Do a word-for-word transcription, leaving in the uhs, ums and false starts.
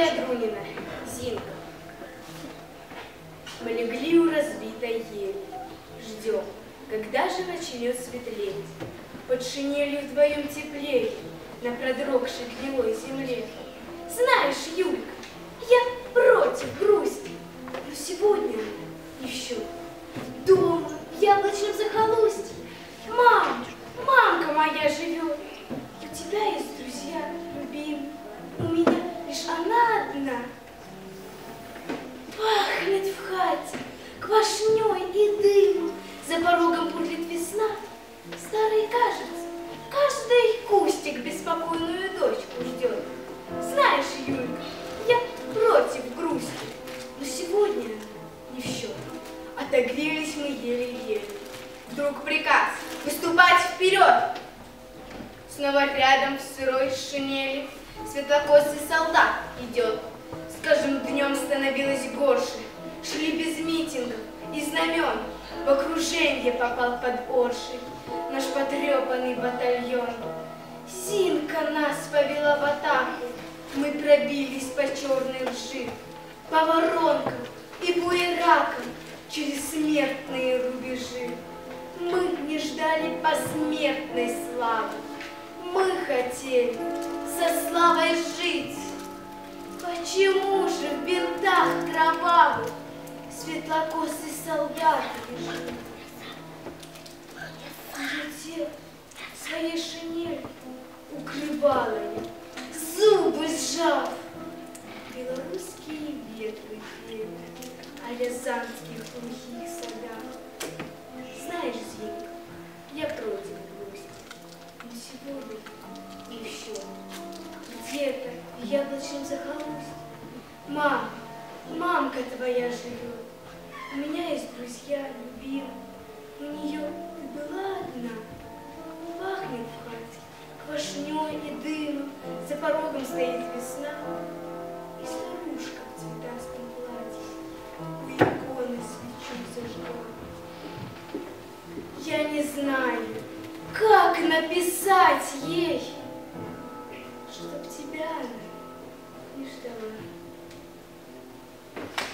Ядрунина, Зинка. Мы легли у разбитой ели, ждем, когда же начнет светлеть. Под шинелью вдвоем теплее, на продрогшей гнилой земле. Знаешь, Юлька, я против грусти, но сегодня еще дома, в яблочном захолустье. Мам, мамка моя живет. У тебя есть друзья, любимые, у меня лишь она одна. Пахнет в хате квашней и дымом, за порогом бурлит весна. Старый, кажется, каждый кустик беспокойную дочку ждет. Знаешь, Юлька, я против грусти, но сегодня не в счет. Отогрелись мы еле-еле. Вдруг приказ выступать вперед. Снова рядом в сырой шинели светлокосый солдат идет. Скажем, днем становилось горше, шли без митингов и знамен. В окружение попал под Оршей наш потрепанный батальон. Зинка нас повела в атаку, мы пробились по черной лжи, по воронкам и буеракам через смертные рубежи. Мы не ждали посмертной славы, мы хотели со славой жить. Почему же в бинтах кровавых светлокосый солдат лежит? Тело своей шинелью укрывало я, зубы сжав. Белорусские ветры пели о рязанских глухих садах. Знаешь, Зинка, я против грусти, но сегодня не в счет. Где-то в яблочном захолустье мама, мамка твоя живет. У меня есть друзья, любимые, у нее ты была одна. Пахнет в хате квашней и дымом, за порогом стоит весна. И старушка в цветастом платье у иконы свечу зажгла. Я не знаю, как написать ей, чтоб тебя она не ждала.